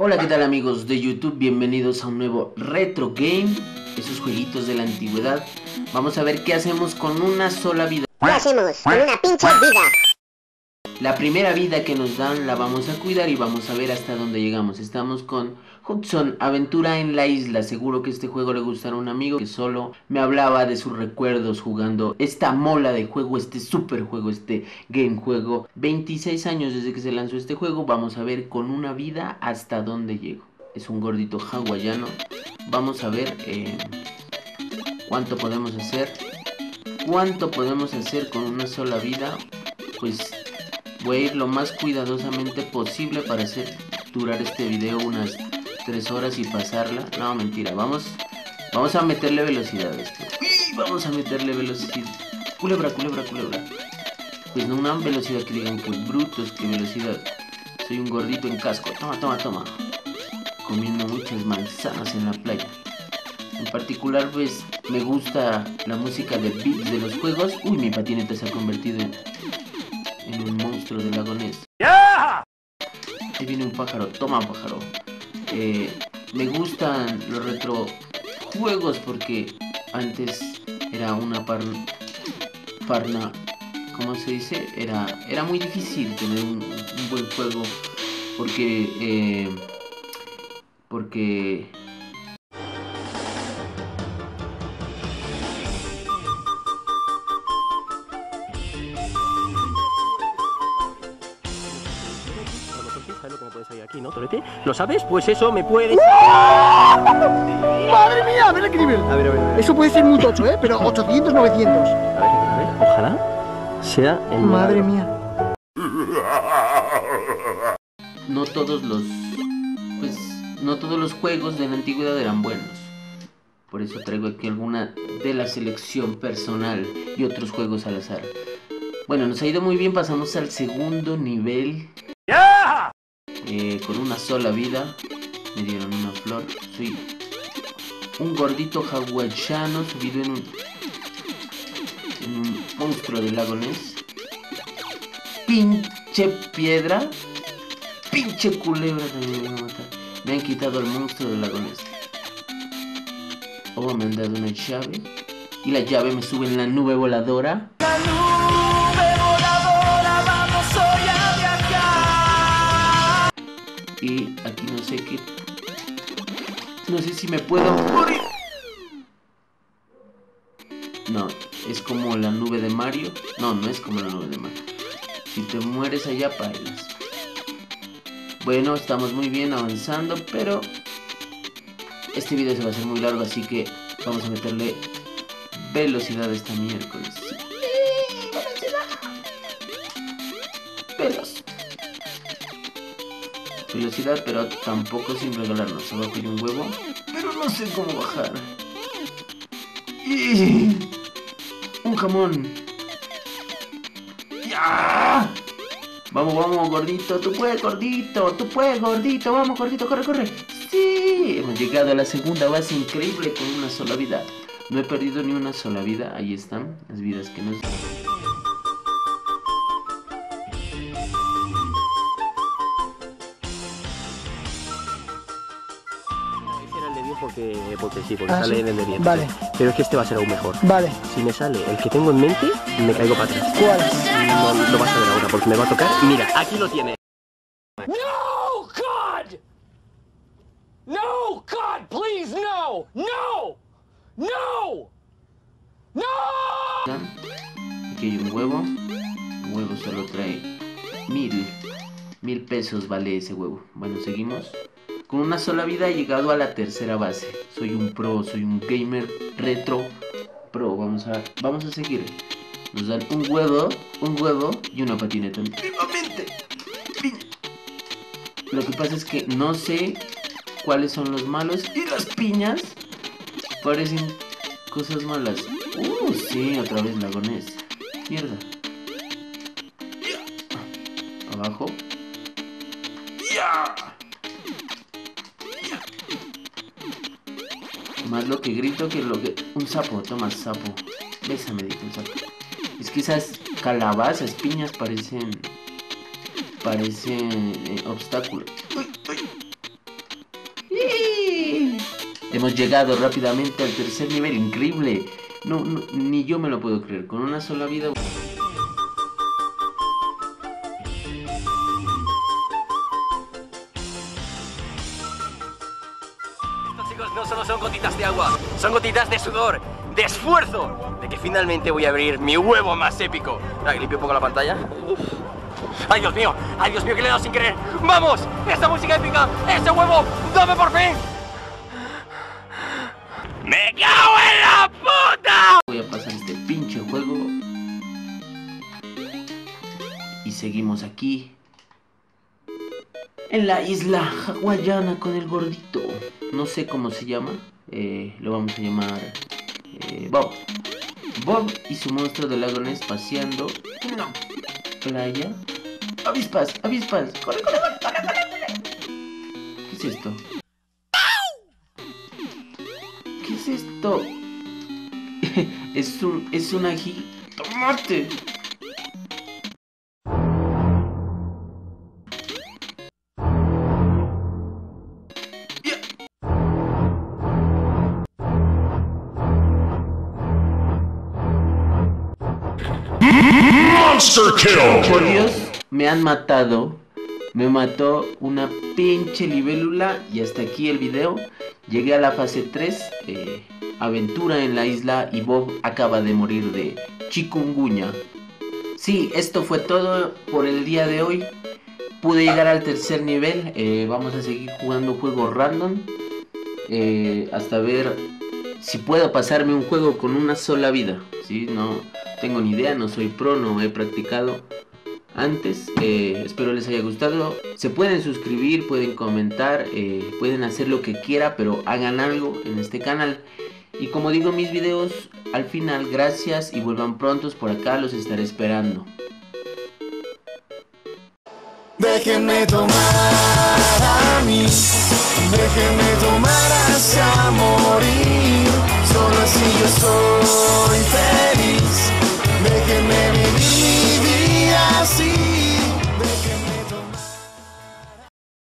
Hola, ¿qué tal amigos de YouTube? Bienvenidos a un nuevo Retro Game. Esos jueguitos de la antigüedad. Vamos a ver qué hacemos con una sola vida. ¿Qué hacemos con una pinche vida? La primera vida que nos dan la vamos a cuidar y vamos a ver hasta dónde llegamos. Estamos con Hudson, Aventura en la Isla. Seguro que este juego le gustará a un amigo que solo me hablaba de sus recuerdos jugando esta mola de juego, este super juego, este game juego. 26 años desde que se lanzó este juego. Vamos a ver con una vida hasta dónde llego. Es un gordito hawaiano. Vamos a ver cuánto podemos hacer. ¿Cuánto podemos hacer con una sola vida? Pues voy a ir lo más cuidadosamente posible para hacer durar este video unas 3 horas y pasarla. No, mentira, vamos a meterle velocidad a esto. ¡Uy! Vamos a meterle velocidad. Culebra. Pues no una velocidad que digan que brutos, que velocidad. Soy un gordito en casco. Toma. Comiendo muchas manzanas en la playa. En particular, pues, me gusta la música de beats de los juegos. Uy, mi patineta se ha convertido en un monstruo del lago Ness. ¡Ya! Ahí viene un pájaro. Toma, pájaro. Me gustan los retrojuegos porque antes era una parna, ¿cómo se dice? Era muy difícil tener un buen juego porque Aquí, ¿no, Torete? ¿Lo sabes? Pues eso me puede... ¡Madre mía! A ver el nivel. A ver. Eso puede ser muy tocho, ¿eh? Pero 800, 900. A ver. Ojalá sea el Madre milagro. mía. no todos los juegos de la antigüedad eran buenos. Por eso traigo aquí alguna de la selección personal y otros juegos al azar. Bueno, nos ha ido muy bien, pasamos al segundo nivel. ¡Ya! Con una sola vida. Me dieron una flor. Soy un gordito hawaiano subido en un monstruo del lago Ness. Pinche piedra. Pinche culebra también me va a matar. Me han quitado al monstruo del lago Ness. Oh, me han dado una llave. Y la llave me sube en la nube voladora. La nube voladora, vamos hoy a viajar. Y aquí no sé qué. No sé si me puedo morir. No, es como la nube de Mario. No es como la nube de Mario. Si te mueres allá, bailas. Bueno, estamos muy bien avanzando, pero este video se va a hacer muy largo, así que vamos a meterle velocidad a esta miércoles. Velocidad, pero tampoco sin regalarnos. Abajo hay un huevo, pero no sé cómo bajar. ¡Y! Un jamón. ¡Ya! Vamos, gordito. Tú puedes, gordito. Vamos, gordito, corre. ¡Sí! Hemos llegado a la segunda base increíble con una sola vida. No he perdido ni una sola vida. Ahí están las vidas que nos... Porque sí, porque Ah, sale ¿sí? en el de 10. Vale. Pero es que este va a ser aún mejor. Vale. Si me sale el que tengo en mente, me caigo para atrás. ¿Cuál? No lo vas a ver ahora porque me va a tocar. Mira, aquí lo tiene. No, God! No, God, please, no! Aquí hay un huevo. El huevo solo trae 1000 pesos vale ese huevo. Bueno, seguimos. Con una sola vida he llegado a la tercera base. Soy un pro, soy un gamer retro pro. Vamos a seguir. Nos dan un huevo y una patineta. ¡Vivamente! Lo que pasa es que no sé cuáles son los malos y las piñas parecen cosas malas. Sí, otra vez lago Ness. Mierda. Abajo. ¡Ya! Más lo que grito que lo que... Un sapo, toma sapo. Bésame, dijo un sapo. Es que esas calabazas, piñas parecen obstáculos. Hemos llegado rápidamente al tercer nivel, increíble. No, ni yo me lo puedo creer, con una sola vida. Estos chicos no solo son gotitas de agua, son gotitas de sudor, de esfuerzo, de que finalmente voy a abrir mi huevo más épico. Ahora que limpio un poco la pantalla. ¡Ay, Dios mío! ¡Ay, Dios mío, que le he dado sin querer! ¡Vamos! ¡Esa música épica! ¡Ese huevo! ¡Dame por fin! ¡Me cago en la puta! Voy a pasar este pinche juego. Y seguimos aquí, en la isla hawaiana con el gordito. No sé cómo se llama. Lo vamos a llamar Bob. Bob y su monstruo del lago Ness paseando en una playa. Avispas, avispas. Corre, corre, corre, corre, corre. ¿Qué es esto? ¿Qué es esto? es un ají. ¡Tomate! Monster kill! Por Dios, me han matado. Me mató una pinche libélula. Y hasta aquí el video. Llegué a la fase 3. Aventura en la isla. Y Bob acaba de morir de chikungunya. Sí, esto fue todo por el día de hoy. Pude llegar al tercer nivel. Vamos a seguir jugando juegos random. Hasta ver si puedo pasarme un juego con una sola vida. ¿Sí? No tengo ni idea, no soy pro, no he practicado antes. Espero les haya gustado. Se pueden suscribir, pueden comentar, pueden hacer lo que quiera, pero hagan algo en este canal. Y como digo en mis videos, al final, gracias y vuelvan prontos por acá, los estaré esperando. Déjenme tomar a mí, déjenme tomar hasta morir.